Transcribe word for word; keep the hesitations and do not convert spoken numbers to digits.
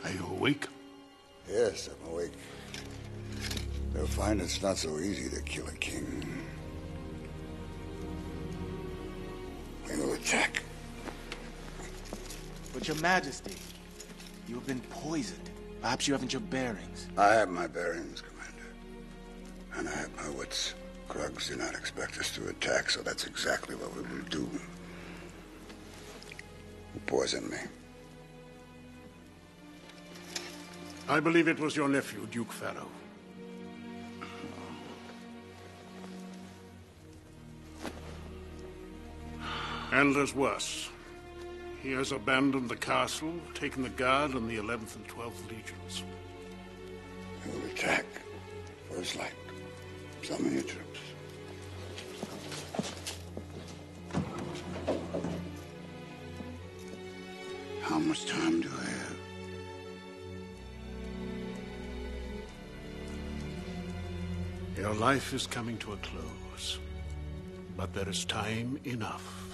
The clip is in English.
Are you awake? Yes, I'm awake. They'll find it's not so easy to kill a king. We will attack. But your majesty, you have been poisoned. Perhaps you haven't your bearings. I have my bearings, Commander. And I have my wits. Krugs do not expect us to attack, so that's exactly what we will do. Who poisoned me? I believe it was your nephew, Duke Farrow. And there's worse. He has abandoned the castle, taken the guard and the eleventh and twelfth legions. We will attack. First light. Summon your troops. How much time do I have? Your life is coming to a close, but there is time enough.